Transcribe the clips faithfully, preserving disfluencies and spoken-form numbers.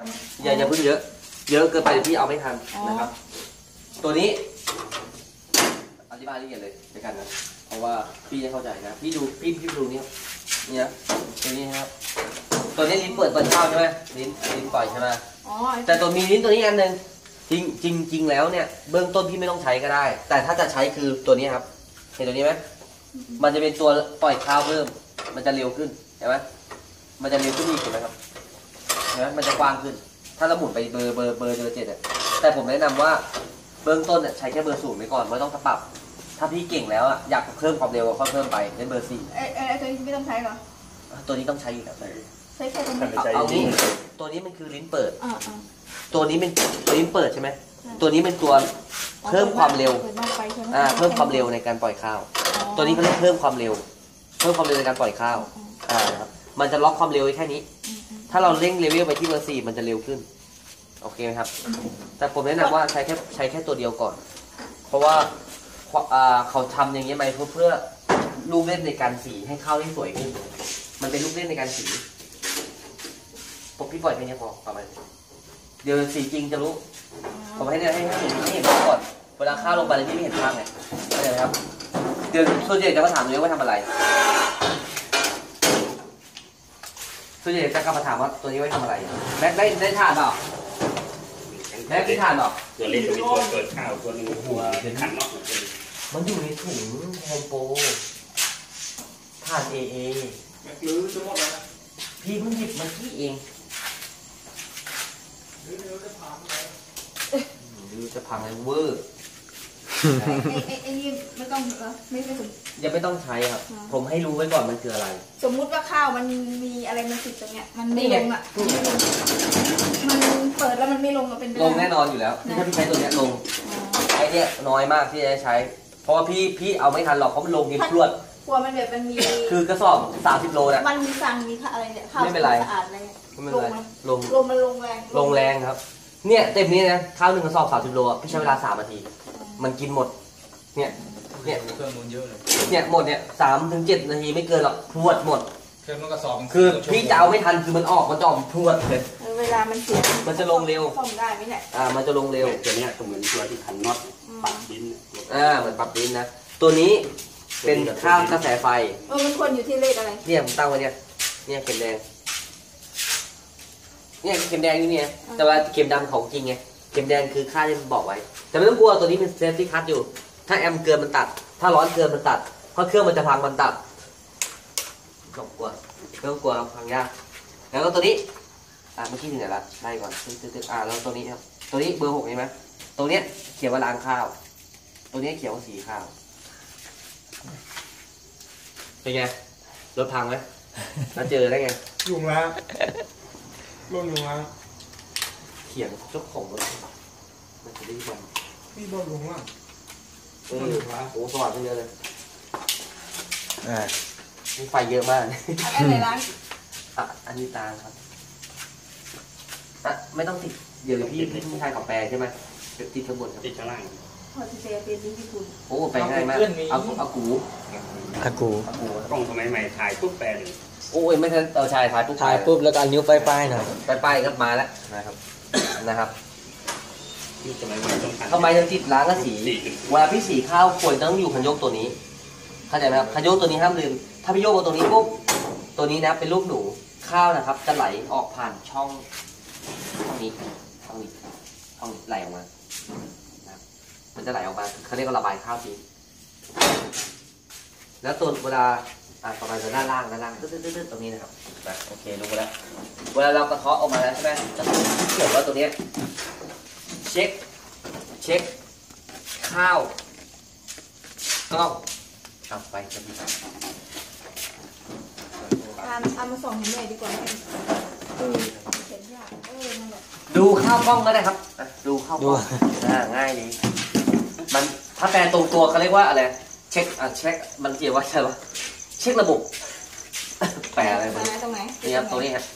อย่าอย่าพึ่งเยอะเยอะเกินไปพี่เอาไม่ทันนะครับตัวนี้อธิบายละเอียดเลยในกันนะเพราะว่าพี่จะเข้าใจนะพี่ดูพี่พี่ดูนี่เนี่ยตัวนี้ครับตัวนี้ลิ้นเปิดเปิดเข้าใช่ไหมลิ้นลิ้นปล่อยใช่ไหมแต่ตัวมีลิ้นตัวนี้อันหนึ่งจริงจริงจริงแล้วเนี่ยเบื้องต้นพี่ไม่ต้องใช้ก็ได้แต่ถ้าจะใช้คือตัวนี้ครับเห็นตัวนี้ไหมมันจะเป็นตัวปล่อยข้าวเพิ่มมันจะเร็วขึ้นเห็นไหมมันจะเร็วขึ้นอีกเห็นไหมครับเห็นไหมมันจะกว้างขึ้นถ้าเราหมุนไปเบอร์เบอร์เบอร์เบอร์เจ็ดแต่ผมแนะนำว่าเบื้องต้นใช้แค่เบอร์ศูนย์ไปก่อนไม่ต้องปรับถ้าพี่เก่งแล้วอยากเพิ่มความเร็วก็เพิ่มไปเล่นเบอร์สี่ไอ้ไอ้ตัวนี้ไม่ต้องใช้หรอตัวนี้ต้องใช้อยู่แล้วใช้แค่ตัวนี้เอานี้ตัวนี้มันคือลิ้นเปิดตัวนี้เป็นตัวลิ้นเปิดใช่ไหมตัวนี้เป็นตัวเพิ่มความเร็วอ่าเพิ่มความเร็วในการปล่อยข้าวตัวนี้เขาเรียกเพิ่มความเร็วเพิ่มความเร็วในการปล่อยข้าวอ่าครับมันจะล็อกความเร็วไว้แค่นี้ถ้าเราเร่งเลเวลไปที่เบอร์สี่มันจะเร็วขึ้นโอเคไหมครับแต่ผมแนะนำว่าใช้แค่ใช้แค่ตัวเดียวก่อนเพราะว่าเขาทำอย่างนี้ไปเพื่อลูกเล่นในการสีให้ข้าวได้สวยขึ้นมันเป็นลูกเล่นในการสีผมพี่ปล่อยแค่นี้พอประมาณเดี๋ยวสีจริงจะรู้ผมให้เนี่ยให้ให้ให้เห็นก่อนเวลาข้าวลงไปเลยพี่ไม่เห็นข้างไงเข้าใจไหมครับเดี๋ยวส่วนใหญ่จะมาถามเลยว่าทำอะไรส่วนใหญ่จะกลับมาถามว่าตัวนี้ไว้ทำอะไรแม็กได้ได้ทานเปล่าแม็กได้ทานเปล่าตัวเล็กตัวตัวเกิดข้าวตัวนึงตัวขันเนาะมันอยู่ในถุงโฮมโปรทานเอเอแม็กลื้อจะหมดแล้วพี่เพิ่งหยิบมาที่เองลื้อจะพังลื้อจะพังเลยเวอร์ไอ้ไอ้นี่ไม่ต้องเหรอไม่ไม่ถึงยังไม่ต้องใช้ครับผมให้รู้ไว้ก่อนมันคืออะไรสมมุติว่าข้าวมันมีอะไรมันติดตรงเนี้ยมันไม่ลงอ่ะมันเปิดแล้วมันไม่ลงก็เป็นลงแน่นอนอยู่แล้วถ้าพี่ใช้ตัวนี้ลงไอ้เนี่ยน้อยมากที่จะใช้เพราะว่าพี่พี่เอาไม่ทันหรอกเพราะมันลงทีพรวดกลัวมันแบบมันมีคือกระสอบสามสิบโลนะมันมีสั่งมีอะไรเนี่ยข้าวสะอาดอะไรลงลงลงมันลงแรงลงแรงครับเนี่ยเต็มนี้นะข้าวหนึ่งกระสอบสามสิบโลพี่ใช้เวลาสามนาทีมันกินหมดเนี่ยเนี่ยเครื่องมันเยอะเลยเนี่ยหมดเนี่ยสามถึงเจ็ดนาทีไม่เกินหรอกพรวดหมดเครื่องมันกระสอบคือพี่จะเอาไม่ทันคือมันออกมันจะออกพรวดเลยเวลามันเสียมันจะลงเร็วซ่อมได้ไหมเนี่ยอ่ามันจะลงเร็วตัวนี้เหมือนตัวที่ขันน็อตปรับดินอ่าเหมือนปรับดินนะตัวนี้เป็นข้าวกระแสไฟเออมันควรอยู่ที่เลขอะไรเนี่ยผมตั้งไว้เนี่ยเนี่ยเข็มแดงเนี่ยเข็มแดงนี่เนี่ยแต่ว่าเข็มดำของจริงไงเข็มแดงคือค่าที่มันบอกไว้แต่ไม่ต้องกลัวตัวนี้เป็นเซฟตี้คัทอยู่ถ้าแอมเกินมันตัดถ้าร้อนเกินมันตัดเพราะเครื่องมันจะพังมันตัดไม่ต้องกลัวไม่ต้องกลัวครับพังยากแล้วก็ตัวนี้อ่ะเมื่อกี้ถึงไหนละไล่ก่อนตึ๊ดๆอ่ะแล้วตัวนี้ครับตัวนี้เบอร์หกใช่ไหมตัวเนี้ยเขียนว่าล้างข้าวตัวนี้เขียนว่าสีข้าวเป็นไงรถพังไหมแล้วเจอได้ไงยุงแล้วร่วงยุงแล้วเขียนเจ้าของรถมันจะได้ยังนี่บอลยุงอ่ะเออโอ้สว่างขึ้นเยอะเลยอ่าไฟเยอะมากอะไรล้างอ่ะอันนี้ตาครับอ่ะไม่ต้องติดเดี๋ยวพี่พี่ชายขอแปลใช่ไหมติดข้างบนครับติดข้างล่างพอจะเจอเป็นญี่ปุ่นโอ้แปลง่ายมากเอาเอากูอากูกล้องสมัยใหม่ถ่ายปุ๊บแปลเลยโอ้ยไม่ใช่เอาชายถ่ายปุ๊บถ่ายปุ๊บแล้วก็นิ้วป้ายๆหน่อยป้ายๆก็มาแล้วนะครับนะครับสมัยใหม่ต้องทำไมต้องติดล้างกระสีเวลาพี่สีข้าวควรต้องอยู่คันโยกตัวนี้เข้าใจไหมครับคันโยกตัวนี้ห้ามลืมถ้าพี่โยกเอาตัวนี้ปุ๊บตัวนี้นะเป็นลูกหนูข้าวนะครับจะไหลออกผ่านช่องช่องนี้ช่องนี้ช่องไหลออกมานะมันจะไหลออกมาเขาเรียกว่าระบายข้าวทีแล้วตัวเวลาอ่าต่อไปจะด้านล่างด้านล่างตึ๊ดๆตรงนี้นะครับนะโอเครู้แล้วเวลาเรากระเทาะออกมาแล้วใช่ไหมจะเขียนว่าตัวนี้เช็คเช็คข้าวกล้องเอาไปจะดีเอาเอามาส่งให้แม่ดีกว่าเออเห็นยากเออนั่นแหละดูข้าวกล้องก็ได้ครับดูข้าวกล้องอ่าง่ายดีมันถ้าแปลตรงตัวเขาเรียกว่าอะไรเช็คอ่ะเช็คมันเกี่ยวว่าอะไรวะเช็คระบบแปลอะไรมันตรงไหนนี่ครับตรงนี้ครับ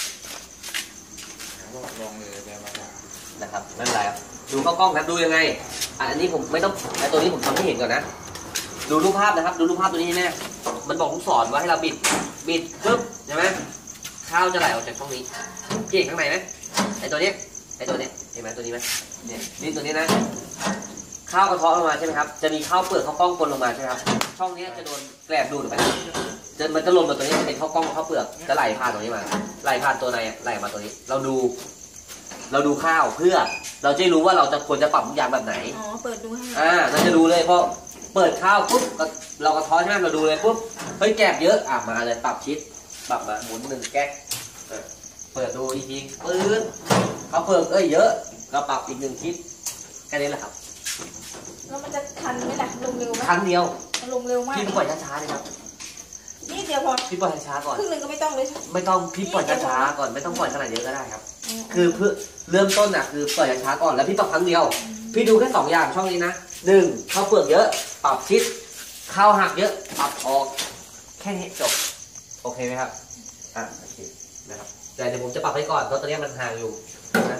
ลองเลยแบบว่านะครับไม่เป็นไรครับดูข้าวกล้องนะดูยังไงอันนี้ผมไม่ต้องไอ้ตัวนี้ผมทำให้เห็นก่อนนะดูรูปภาพนะครับดูรูปภาพตัวนี้แน่มันบอกลูกศรว่าให้เราบิดบิดปึ๊บใช่ไหมข้าวจะไหลออกจากช่องนี้พี่เห็นข้างในไหมไอตัวนี้ไอตัวนี้เห็นไหมตัวนี้ไหมเนี่ยนี่ตัวนี้นะข้าวกระเทาะลงมาใช่ไหมครับจะมีข้าวเปลือกข้าวกล้องปนลงมาใช่ไหมครับช่องนี้จะโดนแกลบดูดออกไปจะมันจะหล่นมาตัวนี้เป็นข้าวกล้องข้าวเปลือกจะไหลผ่านตรงนี้มาไหลผ่านตัวในไหลมาตัวนี้เราดู เราดูข้าวเพื่อเราจะรู้ว่าเราจะควรจะปรับทุกอย่างแบบไหนอ๋อเปิดดูให้อ่าเราจะดูเลยเพราะเปิดข้าวปุ๊บเรากระท้อนใช่ไหมเราดูเลยปุ๊บเฮ้ยแกบเยอะอ่ะมาเลยปรับชิดปรับมาหมุนหนึ่งแก๊กเปิดดูอีกทีปื๊ดเขาเปิดเอ้ยเยอะเราปรับอีกหนึ่งชิดแค่นี้แหละครับแล้วมันจะทันไหมล่ะลงเร็วไหมครั้งเดียวมันลงเร็วมากพี่ปล่อยช้าๆเลยครับนี่เดียวพอพี่ปล่อยช้าๆก่อนครึ่งหนึ่งก็ไม่ต้องเลยไม่ต้องพี่ปล่อยช้าๆก่อนไม่ต้องปล่อยขนาดเยอะก็ได้ครับคือเพื่อเริ่มต้นอ่ะคือปล่อยช้าๆก่อนแล้วพี่ปรับครั้งเดียวพี่ดูแค่สองอย่างช่องนี้นะหนึ่งข้าวเปลือกเยอะปรับชิดข้าวหักเยอะปรับออกแค่นี้จบโอเคไหมครับอ่ะโอเคนะครับแต่เดี๋ยวผมจะปรับให้ก่อนเพราะตอนนี้มันห่างอยู่นะ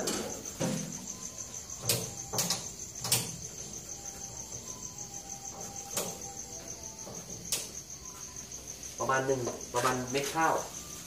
ประมาณหนึ่งประมาณเม็ดข้าว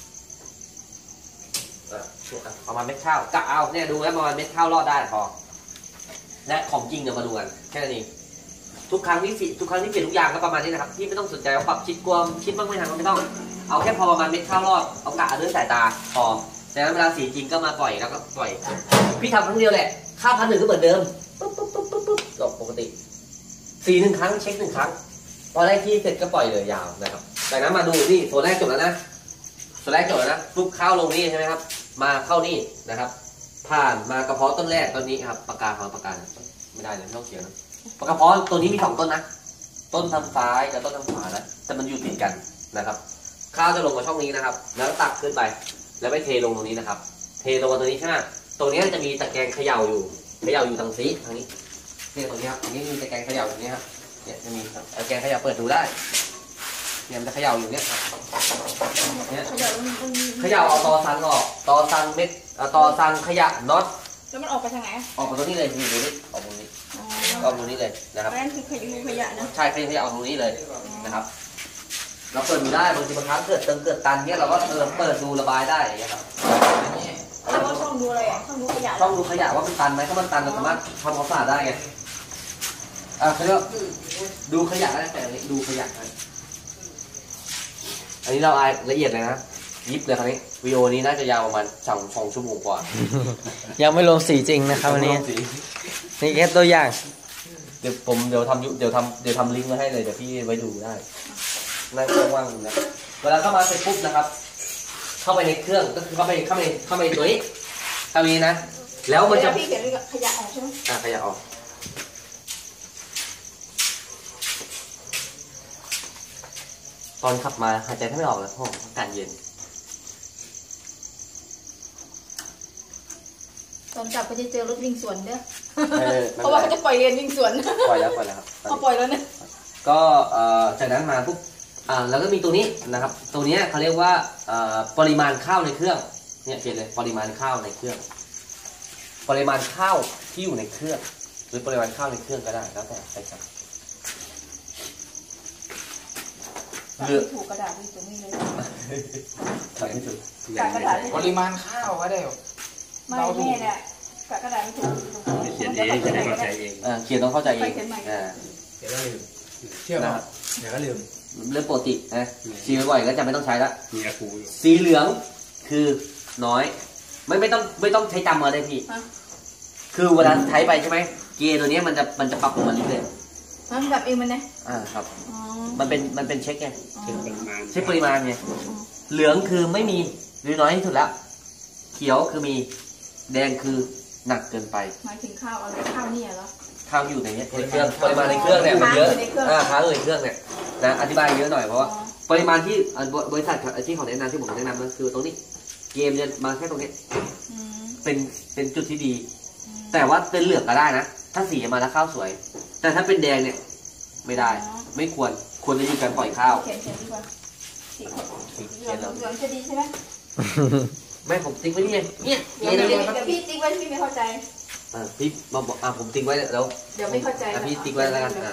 ประมาณเม็ดข้าวกะเอาเนี่ยดูแล้วประมาณเม็ดข้าวรอดได้พอและของจริงเดี๋ยวมาดูกันแค่นั้นเองทุกครั้งที่สิทุกครั้งที่เปลี่ยนทุกอย่างก็ประมาณนี้นะครับพี่ไม่ต้องสนใจว่าปรับคิดกลัวคิดบ้างไม่ทางก็ไม่ต้องเอาแค่พอประมาณเม็ดข้าวรอดเอากะด้วยสายตาพอดังนั้นเวลาสีจริงก็มาปล่อยแล้วก็ปล่อยพี่ทำครั้งเดียวแหละข้าวพันหนึ่งก็เหมือนเดิมปุ๊บปุ๊บปุ๊บปุ๊บปุ๊บจบปกติสีหนึ่งครั้งเช็คหนึ่งครั้งพอได้ที่เสร็จก็ปล่อยเลยยาวนะครับจากนั้นมาดูนี่ตัวแรกจบแล้วนะตัวแรกจบแล้วนะปุ๊บข้าวลงนี่ใช่ไหมครับมาเข้านี่นะครับผ่านมากระเพาะต้นแรกต้นนี้ครับปากกาของปากกาไม่ได้เลยไม่ต้องเขียนนะปากกาเพาะตัวนี้มีสองต้นนะต้นทางซ้ายกับต้นทางขวานะแต่มันอยู่ติดกันนะครับข้าวจะลงมาช่องนี้นะครับแล้วตักขึ้นไปแล้วไปเทลงตรงนี้นะครับเทลงมาตรงนี้ใช่ไหมตรงนี้จะมีตะแกรงเขย่าอยู่เขย่าอยู่ทางซีทางนี้เนี่ยตรงนี้ครับตรงนี้มีตะแกรงเขย่าตรงนี้ครับเนี่ยจะมีตะแกรงเขย่าเปิดดูได้เนี่ยมันจะเขย่าอยู่เนี่ยเนี่ยเขย่าเอาตอซังออกตอซังเม็ดตอซังขยะน็อตแล้วมันออกไปทางไหนออกไปตรงนี้เลยนี่ดูนี่ออกตรงนี้ออกตรงนี้เลยนะครับนั่นคือขยะขยะนะใช่ขยะออกตรงนี้เลยนะครับเราเปิดดูได้บางทีบางครั้งเกิดเติมเกิดตันเนี่ยเราก็เออเปิดดูระบายได้อย่างเงี้ยครับแล้วก็ช่องดูอะไรอ่ะช่องดูขยะช่องดูขยะว่ามันตันไหมถ้ามันตันเราสามารถทำความสะอาดได้ไงอ่าเขาเรียกดูขยะได้แต่ดูขยะได้อันนี้เราอายละเอียดเลยนะยิบเลยครั้นี้วิดีโอนี้น่าจะยาวประมาณสองสองชั่วโมงกว่ายังไม่ลงสีจริงนะครับวันนี้นี่แค่ตัวอย่างเดี๋ยวผมเดี๋ยวทำเดี๋ยวทำเดี๋ยวทำลิงก์ไว้ให้เลยเดี๋ยวพี่ไว้ดูได้นั่งว่างๆนะเวลาเข้ามาเสร็จปุ๊บนะครับเข้าไปในเครื่องก็คือเข้าไปเข้าไปเข้าไปตัวนี้ตรงนี้นะแล้วมันจะพี่เขียนขยะออกใช่ไหมอ่าขยะออกตอนขับมาหายใจไม่ออกเลยเพราะอากาศเย็นตอนกลับก็จะเจอรถวิ่งสวนเด้อเพราะว่าเขาจะปล่อยเรียนวิ่งสวนปล่อยแล้วปล่อยแล้วครับเขาปล่อยแล้วเนี่ยก็จากนั้นมาปุ๊บอ่าแล้วก็มีตัวนี้นะครับตัวนี้เขาเรียกว่าปริมาณข้าวในเครื่องเนี่ยเขียนเลยปริมาณข้าวในเครื่องปริมาณข้าวที่อยู่ในเครื่องหรือปริมาณข้าวในเครื่องก็ได้แล้วแต่ใช่ครับเลือกถูกกระดาษที่ตรงนี้เลยถ่ายไม่ถูกปริมาณข้าวก็ได้ไม่แน่เนี่ยกระดาษไม่ถูกเขียนเองจะได้เข้าใจเองเขียนต้องเข้าใจเองเดี๋ยวก็ลืมเชื่อป่ะเดี๋ยวก็ลืมเรื่องปกตินะสีบ่อยก็จะไม่ต้องใช้ละสีเหลืองคือน้อยไม่ไม่ต้องไม่ต้องใช้จำมาได้พี่คือเวลาใช้ไปใช่ไหมเกียร์ตัวนี้มันจะมันจะปรับลงมาเรื่อยๆมันแบบเองมันเนี่ยอ่าครับมันเป็นมันเป็นเช็คไงเช็คปริมาณไงเหลืองคือไม่มีหรือน้อยที่สุดแล้วเขียวคือมีแดงคือหนักเกินไปหมายถึงข้าวอะไรข้าวนี่เหรอข้าวอยู่ในนี้ในเครื่องปริมาณในเครื่องเนี่ยมันเยอะอ่าค้างอยู่ในเครื่องเนี่ยนะอธิบายเยอะหน่อยเพราะว่าปริมาณที่บริษัทที่ของแนะนำที่ผมแนะนำก็คือตรงนี้เกมจะมาแค่ตรงนี้เป็นเป็นจุดที่ดีแต่ว่าเป็นเหลืองก็ได้นะถ้าสีมาแล้วข้าวสวยแต่ถ้าเป็นแดงเนี่ยไม่ได้ไม่ควรควรจะอยู่การปล่อยข้าวเขียนเขียนดีกว่าสีเหลืองเหลืองจะดีใช่ไหมไม่ผมติ๊กไว้นี่เนี่ยเดี๋ยวพี่ติ๊กไว้พี่ไม่เข้าใจอ่าพี่มาบอกอ่าผมติ๊กไว้แล้วเดี๋ยวไม่เข้าใจพี่ติ๊กไว้แล้วกันอ่า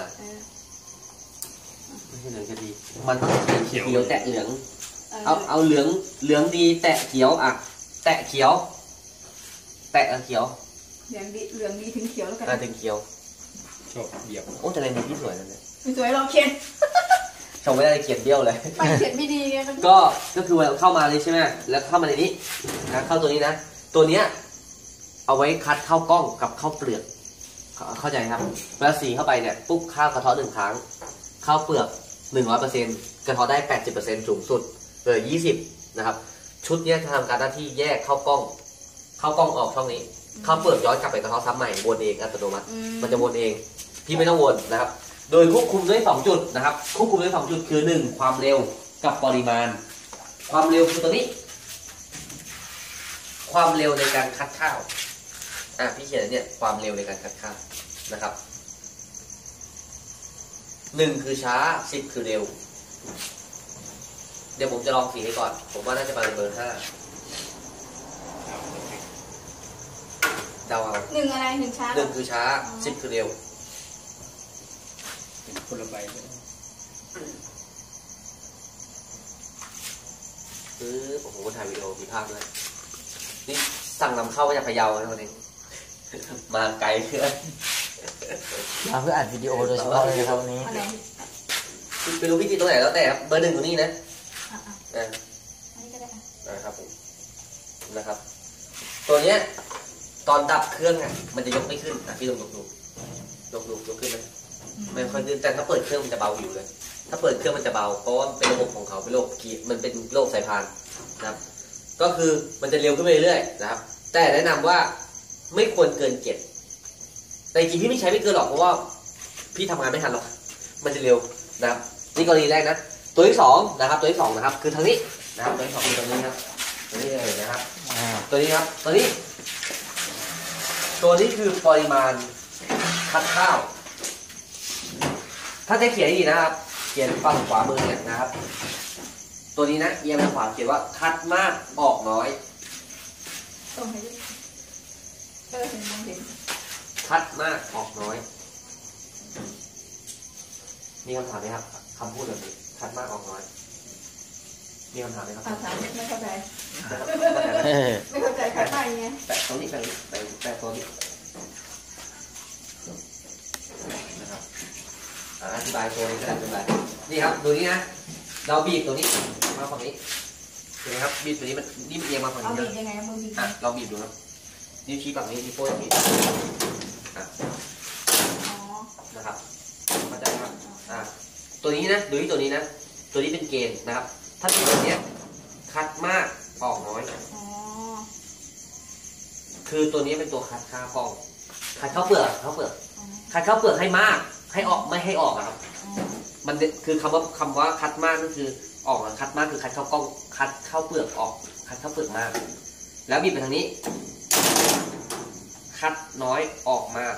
ไม่ใช่เหลืองจะดีมันต้องเขียวแตะเหลืองเอาเอาเหลืองเหลืองดีแตะเขียวอ่ะแตะเขียวแตะเขียวเหลืองดีเหลืองดีถึงเขียวแล้วกันอ่าถึงเขียวชอบเหยียบโอ้แต่ในนี้พี่สวยนะเนี่ยไม่สวยลองเขียนชมไม่ได้เขียนเบี้ยวเลยไปเขียนไม่ดีไงมันก็ก็คือเวลาเข้ามาเลยใช่ไหมแล้วเข้ามาในนี้นะเข้าตัวนี้นะตัวเนี้ยเอาไว้คัดเข้ากล้องกับเข้าเปลือกเข้าเข้าใจครับเวลาสีเข้าไปเนี่ยปุ๊บข้าวกระเทาะหนึ่งครั้งข้าวเปลือกหนึ่งร้อยเปอร์เซ็นต์กระเทาะได้แปดสิบเปอร์เซ็นต์สูงสุดเหลือยี่สิบนะครับชุดเนี้ยจะทำการหน้าที่แยกเข้ากล้อง เข้ากล้องออกช่องนี้ข้าวเปลือกย้อนกลับไปกระเทาะซ้ำใหม่วนเองอัตโนมัติมันจะวนเองพี่ไม่ต้องวนนะครับโดยควบคุมด้วยสองจุดนะครับควบคุมด้วยสองจุดคือหนึ่งความเร็วกับปริมาณ ความเร็วคือตัวนี้ ความเร็วในการคัดข้าวอ่ะพี่เขียนเนี่ยความเร็วในการคัดข้าวนะครับหนึ่งคือช้าสิบคือเร็วเดี๋ยวผมจะลองสีให้ก่อนผมว่าน่าจะมาเป็นเบอร์ห้าเดาเอาหนึ่งอะไรหนึ่งช้าหนึ่งคือช้าสิบคือเร็วคนละใบคือโอ้โหถ่ายวิดีโอมีภาพด้วยนี่สั่งนำเข้ามาจากพะเยานะวันนี้ มาไกลเพื่อนเอาเพื่ออัดวิดีโอโดยเฉพาะเลยนะครับวันนี้อะไรไปรู้พี่ตีตรงไหนแล้วแต่ครับเบอร์หนึ่งตรงนี้นะอ่ะอ่ะอ่าอันนี้ก็ได้อ่ะนะครับผมนะครับ ตัวเนี้ยตอนดับเครื่องอ่ะมันจะยกไม่ขึ้นอ่ะพี่ลองยกดูยกดูยกขึ้นไหมไม่ค่อยขึ้นแต่ถ้าเปิดเครื่องมันจะเบาอยู่เลย ถ้าเปิดเครื่องมันจะเบาเพราะว่าเป็นระบบของเขาเป็นระบบกีมันเป็นระบบสายพานนะครับ ก็คือมันจะเร็วขึ้นไปเรื่อยๆนะครับ แต่แนะนำว่าไม่ควรเกินเจ็ดแต่จริงๆพี่ไม่ใช้ไม่เกินหรอกเพราะว่าพี่ทำงานไม่ทันหรอกมันจะเร็วนะครับนี่กรณีแรกนะตัวที่สองนะครับตัวที่สองนะครับคือทางนี้นะครับตัวที่สองคือตรงนี้ครับตัวนี้เลยนะครับอ่าตัวนี้ครับตัวนี้ ตัวนี้คือปริมาณคัดข้าว ถ้าจะเขียนดีนะครับเขียนฝั่งขวามือเนี่ยนะครับ ตัวนี้นะเอียงไปขวาเขียนว่าคัดมากออกน้อยส่งให้ดูเออเห็นมองเห็นคัดมากออกน้อยมีคำถามไหมครับคำพูดแบบนี้คัดมากออกน้อยมีคำถามไหมครับอ่าถามไม่เข้าใจเออไม่เข้าใจใครไปไงแปะตรงนี้แปะแปะแปะตัวนี้นะครับอ่าอธิบายตัวนี้ก็ได้เป็นไรนี่ครับดูนี่นะเราบีบตัวนี้มาฝั่งนี้เห็นไหมครับบีบตัวนี้มันนี่มันเอียงมาฝั่งเอานี้บีบนะยังไงมือบีบอ่ะเราบีบดูครับนิ้วชี้ฝั่งนี้นิ้วโป้งอย่างนี้อ่ะอ๋อนะครับเข้าใจไหมครับอ่ะตัวนี้นะดูที่ตัวนี้นะตัวนี้เป็นเกณฑ์นะครับ ถ้าเป็นแบบเนี้ยคัดมากออกน้อยอ๋อคือตัวนี้เป็นตัวคัดข้าวกล้องคัดข้าวเปลือกข้าวเปลือกอ๋อคัดข้าวเปลือกให้มากให้ออกไม่ให้ออกอะครับอ๋อมันคือคำว่าคำว่าคัดมากก็คือออกอะคัดมากคือคัดข้าวกล้องคัดข้าวเปลือกออกคัดข้าวเปลือกมาก แล้วบีบไปทางนี้ คัดน้อยออกมาก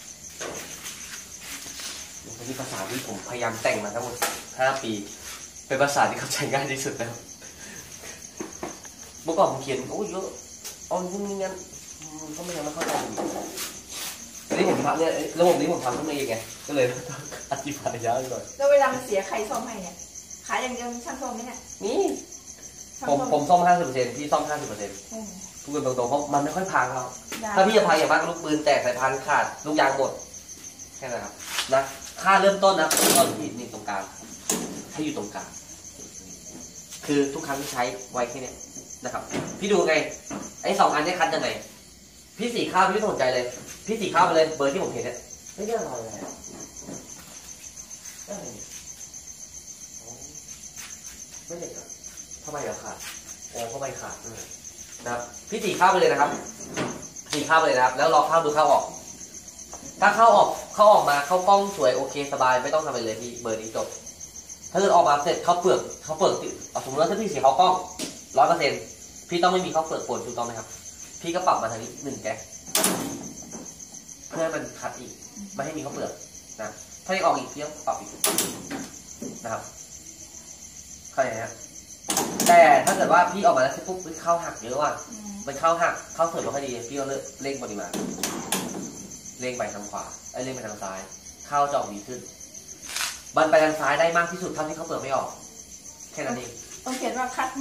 นี่ภาษาที่ผมพยายามแต่งมาทั้งหมดห้าปี เป็นภาษาที่เข้าใจง่ายที่สุดแล้วเมื่อก่อนผมเขียนโอ้ยเยอะเอานู่นนี่นั่นก็ไม่ยังไม่เข้าใจอยู่อันนี้ผมทำเนี่ยระบบนี้ผมทำขึ้นมาเองไงก็เลยต้องอธิบายยาวหน่อยแล้วเวลามันเสียใครซ่อมให้เนี่ยขายอย่างเดียวมีช่างซ่อมไหมเนี่ยนี่ช่างผมซ่อมผมซ่อมห้าสิบเปอร์เซ็นต์พี่ซ่อมห้าสิบเปอร์เซ็นต์โอ้พูดกันตรงๆเพราะมันไม่ค่อยพังเราได้ถ้าพี่จะพังอย่างมากลูกปืนแตกสายพานขาดลูกยางหมดแค่นั้นครับนะค่าเริ่มต้นนะเริ่มต้นที่นี่ตรงกลางให้อยู่ตรงกลางคือทุกครั้งที่ใช้ไว้แค่เนี้ยนะครับ พี่ดูไงไอ้สองอันนี้คัดยังไงพี่สีข้าวพี่ไม่สนใจเลย พี่สีข้าวไปเลยเบอร์ที่ผมเห็นเนี่ยไม่ได้อะไรเลยอะได้อะไรเนี่ยโอ้ไม่เด็กอะทำไมเหรอขาดโอ้ทำไมขาดนั่นเลยนะครับพี่สีข้าวไปเลยนะครับสีข้าวไปเลยนะครับ แล้วรอข้าวดูข้าวออก ถ้าเข้าออกเข้าออกมาเข้ากล้องสวยโอเคสบายไม่ต้องทำอะไรเลยพี่เบอร์นี้จบถ้าเกิดออกมาเสร็จเข้าเปลือกเข้าเปลือกสมมติว่าถ้าพี่เสียเข้ากล้องร้อยเปอร์เซ็นต์พี่ต้องไม่มีเข้าเปลือกปนถูกต้องไหมครับพี่ก็ปรับมาทางนี้หนึ่งแก๊กเพื่อให้มันคัดอีกไม่ให้มีเข้าเปลือกนะถ้ายังออกอีกพี่ต้องปรับอีกนะครับเข้าใจไหมครับแต่ถ้าเกิดว่าพี่ออกมาแล้วเสร็จปุ๊บเข้าหักเยอะว่ะอืมมันเข้าหักเข้าเสริมไม่ค่อยดีพี่ก็เลิกเร่งปริมาณเร่งไปทางขวาไอ้เร่งไปทางซ้ายเข้าจะออกดีขึ้นมันไปทางซ้ายได้มากที่สุดเท่าที่เขาเปิดไม่ออกแค่นั้นเองต้องเขียนว่าคัดมาก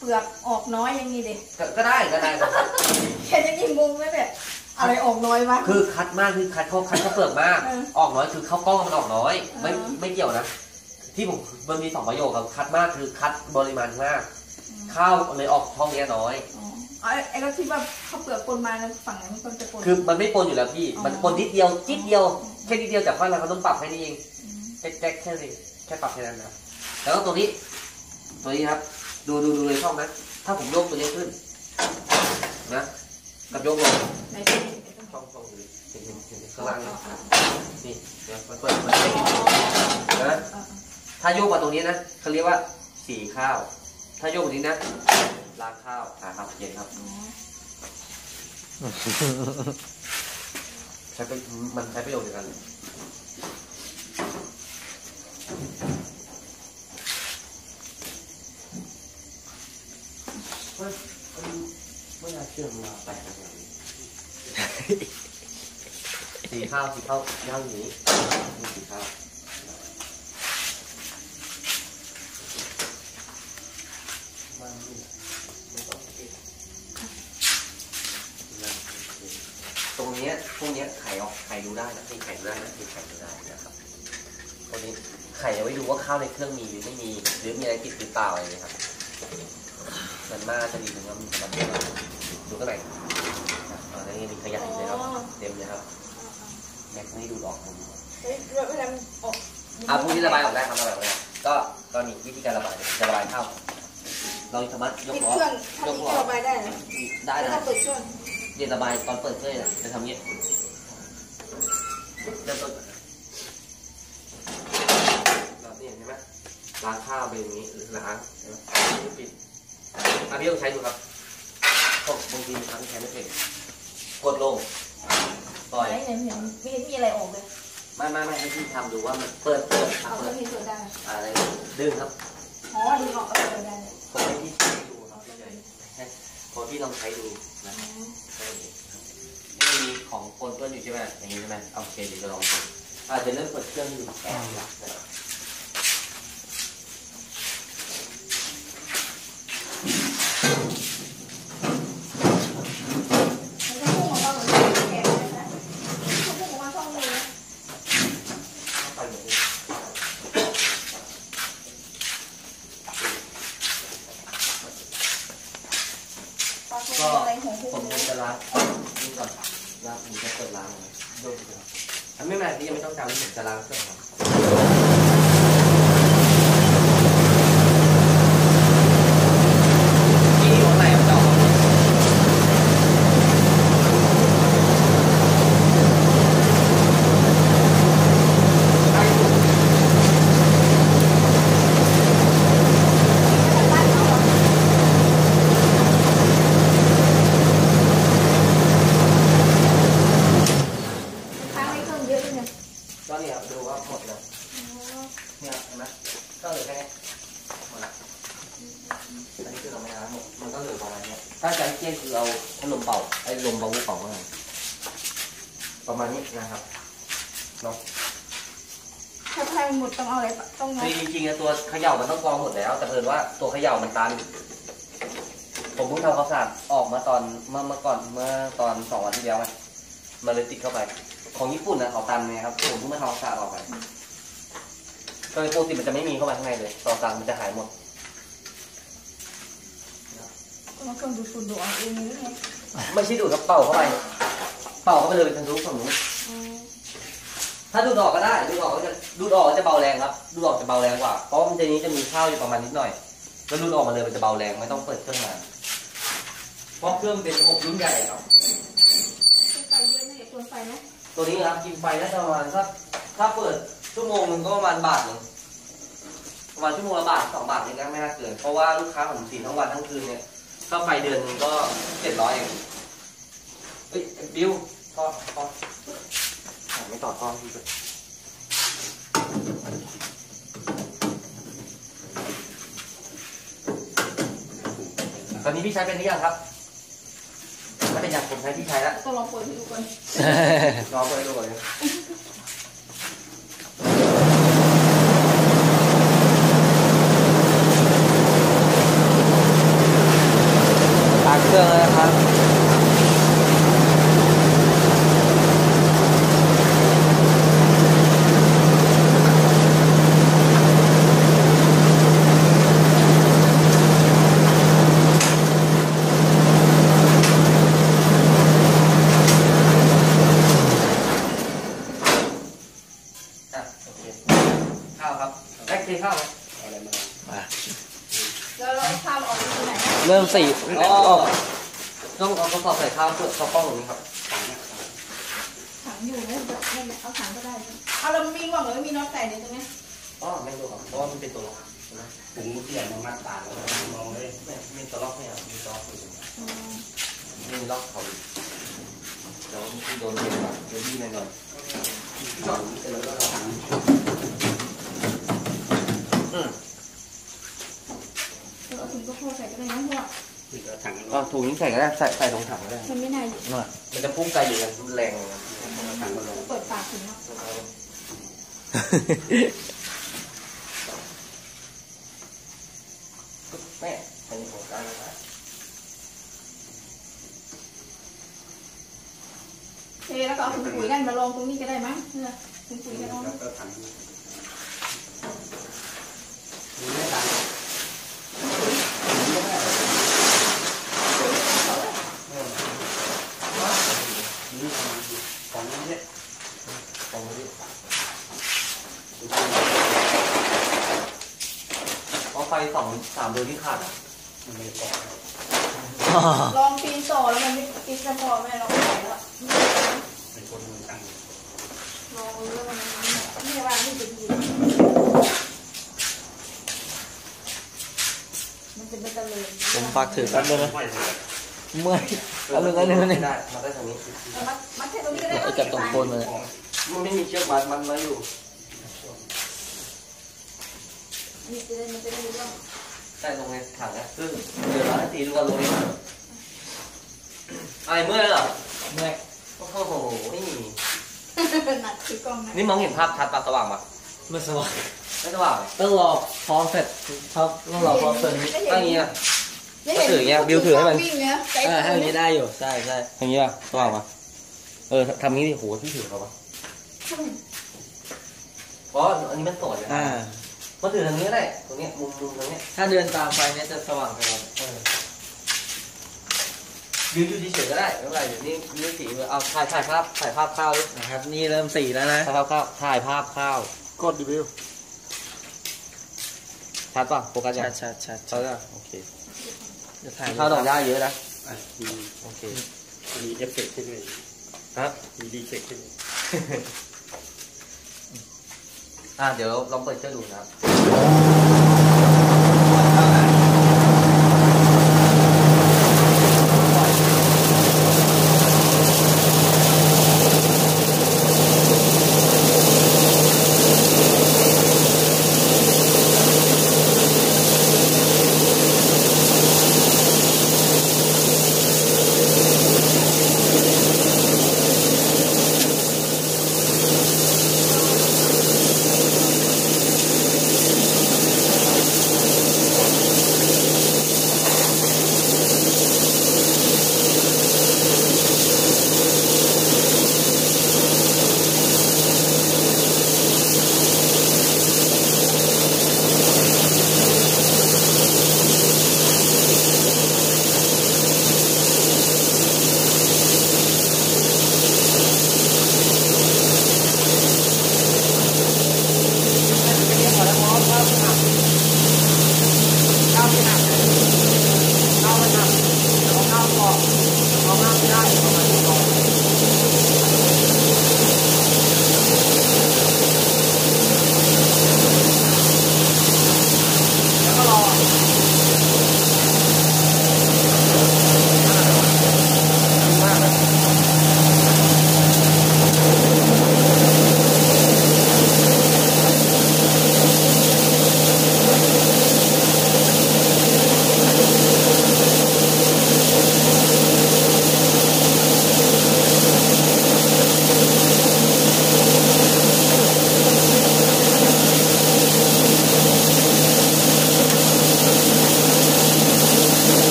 เปลือกออกน้อยอย่างนี้ดิก็ก็ได้ก็ได้ครับแค่จะยิงงงแล้วเนี่ยอะไรออกน้อยวะคือคัดมากคือคัดเขาคัดเขาเปลือกมากเออออกน้อยคือข้าวกล้องมันออกน้อย ไม่เออไม่เกี่ยวนะ ที่ผมมันมีสองประโยคครับคัดมากคือคัดปริมาณมาก ข้าวเลยออกช่องเนี้ยน้อยอ๋อไอ้ไอ้แล้วที่ว่าเขาเปลือกปนมาแล้วฝั่งนั้นมันจะปนคือมันไม่ปนอยู่แล้วพี่อ๋อมันปนนิดเดียวจิดเดียวแค่นิดเดียวจากข้าวเราต้องปรับแค่นี้เองมแจ๊กๆแค่นี้แค่ปรับแค่นั้นนะครับแล้วก็ตัวนี้ ตัวนี้ครับ ดูดูดูเลยช่องนะถ้าผมยกตัวนี้ขึ้นนะกับยกลงไหนเป็นช่องช่องนี้เห็นเห็นเห็นข้างล่างนี่นี่เดี๋ยวมันเปิดมันเปิดนะถ้าโยกมาตรงนี้นะเขาเรียกว่าสีข้าว ถ้าโยกตรงนี้นะล้างข้าวนะครับเย็นครับใช้เป็นมันใช้ประโยชน์เดียวกันเลยเฮ้ยไม่น่าเชื่อมันมาแปลกแบบนี้สีข้าวสีข้าวย่างนี้นี่สีข้าวมันไม่ต้องเก็บตรงนี้พวกนี้ไข่ออกไข่ดูได้นะไข่ดูได้นะไข่ดูได้นะครับตรงนี้ไข่เอาไว้ดูว่าข้าวในเครื่องมีหรือไม่มีหรือมีอะไรติดหรือเปล่าอะไรนะครับ มันมากจะดีถึงว่ามันมันดูข้างในอ่าในนี้มีขยะอยู่เลยครับเต็มเลยครับแม็กนี่ดูดออกหมดเฮ้ยเวลาออกอ่าพวกนี้ระบายออกได้ครับระบายออกได้ก็ก็นี่วิธีการระบายจะระบายข้าวเราสามารถยกปิดล้อเครื่องยทำกนี้ล้อระบายได้นะได้แล้วนะถ้าเปิดเครื่องเดี๋ยวระบายตอนเปิดเครื่องนะจะทำเงี้ยเริ่มต้นแบบนี้เห็นไหมล้างข้าวเป็นอย่างนี้หรือล้างเห็นไหมปิดอ่ะพี่ต้องใช้ดูครับก็บางทีครั้งแค่ไม่เป็นกดลงปล่อยไหนไหนเห็นไม่เห็นมีอะไรออกเลยไม่ไม่ไม่ให้พี่ทำดูว่ามันเปิดเปิดเอาเปิก็ดมีส่วนได้อะไรดึงครับอ๋อดึงออกก็เปิดได้เลยผมให้พี่ใช้ดูครับเฉยๆพอพี่ลองใช้ดูนะแค่นี้ครับนี่มีของปนเปื้อนอยู่ใช่ไหมอย่างนี้ใช่ไหมโอเคเดี๋ยวจะลองดูอาจจะเริ่มเปิดเครื่องดูแอบหลักนะครับมันก็พุ่งออกมาเหมือนแกะเลยนะเขาพุ่งออกมาช่องนี้นะไปอย่างนี้ปลาคงก็อะไรหัวพุ่งผมเลยจะล้างนี่ก่อนล้างผมจะเปิดล้างเลยโยกไปครับอันไม่แม่ที่ยังไม่ต้องการผมจะล้างเครื่องครับที่อยู่ข้างในมันจะออกมาใช่ถูกค้างไว้เครื่องเยอะเลยเนี่ยก็เนี่ยครับดูว่าหมดแล้วเนี่ยเห็นไหมก็เหลือแค่นี้หมดละอันนี้คือเราไม่ล้างหมดมันก็เหลือประมาณเนี้ยถ้าใจเกลี้ยงคือเอาพัดลมเป่าไอ้ลมเบาหูเป่ามาประมาณนี้นะครับเนาะถ้าแพงหมดต้องเอาอะไรปะต้องงัดคือจริงๆนะตัวเขย่ามันต้องกรองหมดแล้ว แต่เพิ่นว่าตัวเขย่ามันตัน ผมเพิ่งทำความสะอาดออกมาตอนเมื่อเมื่อก่อนเมื่อตอนสองวันที่แล้วไงมันเลยติดเข้าไป ของญี่ปุ่นนะเขาตันไงครับผมเพิ่งมาทำความสะอาดออกไปโดยปกติมันจะไม่มีเข้ามาข้างในเลยตอนตันมันจะหายหมดก็มาเครื่องดูดฝุ่นดูดเอาเองนี่ไงไม่ใช่ดูดครับเป่าเข้าไป เป่าเข้าไปเลยเป็นทางนู้นฝั่งนู้นอืมถ้าดูดออกก็ได้ดูดออกก็จะดูดออกก็จะเบาแรงครับดูดออกจะเบาแรงกว่าเพราะมันจะนี้จะมีข้าวอยู่ประมาณนิดหน่อยแล้วดูดออกมาเลยมันจะเบาแรงไม่ต้องเปิดเครื่องมาเพราะเครื่องเป็นระบบรุ่นใหญ่ครับไฟเยอะไหมเนี่ยตัวไฟไหมตัวนี้ครับกินไฟน่าจะประมาณสักถ้าเปิดชั่วโมงนึงก็ประมาณบาทหนึงประมาณชั่วโมงละบาทสองบาทนี่ก็ไม่น่าเกินเพราะว่าลูกค้าผมสีทั้งวันทั้งคืนเนี่ยค่าไฟเดือนนึงก็เจ็ดร้อยเองเฮ้ยบิวทอดทอดไม่ต่อทอดพี่เลยตอนนี้พี่ใช้เป็นหรือยังครับถ้าเป็นอย่างผมใช้พี่ใช้แล้วต้องลองเปิดให้ดูก่อนรอเปิดดูก่อนเลยเริ่มสีอ๋อต้องเอากระสอบใส่ข้าวเพื่อเข้าป้องตรงนี้ครับถังอยู่นะไม่เอาถังก็ได้เอาเรามีหวังเลยมีน็อตใส่ในตรงนี้อ๋อไม่รู้ครับเพราะว่ามันเป็นตัวล็อกใช่ไหมผมเปลี่ยนมาตาแล้วมองเลยไม่มีตัวล็อกไม่เอามีตัวล็อกอยู่มีล็อกเขาอยู่แล้วที่โดนเรียนแบบเดี๋ยวดีหน่อยหน่อยจอดเสร็จแล้วก็ทำอืมเอาถุงก็พอใส่ก็ได้นะเพราะถังอ๋อถุงนี้ใส่ก็ได้ใส่ใส่ลงถังก็ได้มันไม่น่าอยู่มันจะพุ่งไกลอยู่กันรุนแรงเลยนะถังก็ลงเปิดปากถุงนะแม่อันนี้ของการนะครับเทแล้วก็เอาถุงปุ๋ยนั่นมาลองตรงนี้ก็ได้มั้งเออถุงปุ๋ยก็ลองแล้วก็ถังนี่ไม่ถังนี่ของนี้เนี่ยของนี้เพราะไฟสองสามเดือนที่ขาดอ่ะมันไม่พอลองปีนต่อแล้วมันไม่ปีนจะพอแม่ลองใส่แล้วเป็นคนมือตั้งลองแล้วมันไม่ว่านี่จะดีมันจะไม่ตะเลยผมฝากถือแป๊บนึงนะไม่เลยเมื่อยแป๊บนึงนะนึงนะนึงได้มาได้ทางนี้มัดมัดแค่ตรงนี้ก็ได้ไอ้จับตรงโคนมาเลยมันไม่มีเชือกมัดมันไว้อยู่นี่จะได้มันจะได้รู้ว่าใส่ตรงในถังนะซึ่งเดี๋ยวเราให้ตีดูกันตรงนี้อะไรเมื่อยเหรอเมื่อยโอ้โหนี่หนักถือกล้องนะนี่มองเห็นภาพชัดปะสว่างปะไม่สว่างไม่สว่างต้องรอพร้อมเสร็จครับต้องรอพร้อมเสร็จนี้ตั้งอย่างนี้อ่ะวิ่งเนี่ยใจเออให้อย่างนี้ได้อยู่ใช่ใช่อย่างนี้อ่ะสว่างปะเออทำนี้ดิโหที่ถือเขาปะเพราะอันนี้มันสดเลยอ่ามาถือทางนี้ก็ได้ตรงเนี้ยมุมมุมตรงเนี้ยถ้าเดินตามไฟเนี้ยจะสว่างตลอดเออยืนอยู่เฉยๆก็ได้ไม่เป็นไรเดี๋ยวนี้นี่สีเอาถ่ายถ่ายภาพถ่ายภาพข้าวดินะครับ นี่เริ่มสีแล้วนะถ่ายภาพข้าวถ่ายภาพข้าวกดรีวิวชัดป่ะโฟกัสยัชังดชัดชัดชัดอ่ะโอเคจะถ่ายข้าวดอกหญ้าเยอะนะอ่ะมีโอเคมีเอฟเฟกต์ให้ด้วยครับมีดีเฟกต์ให้ด้วยอ่ะเดี๋ยวลองเปิดเครื่องดูนะครับ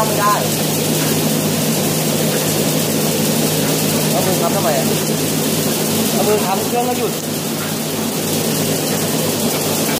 าไม่ได้เอามือค้ำทำไมอ่ะเอามือค้ำเครื่องก็หยุด